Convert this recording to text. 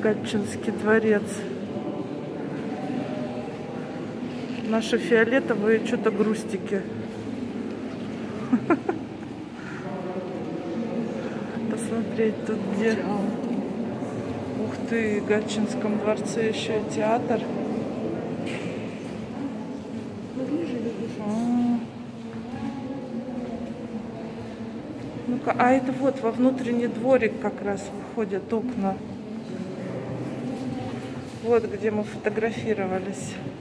Гатчинский дворец. Наши фиолетовые что-то грустики. Посмотреть тут где. Ух ты, в Гатчинском дворце еще и театр. Ну-ка, а это вот во внутренний дворик как раз выходят окна. Вот где мы фотографировались.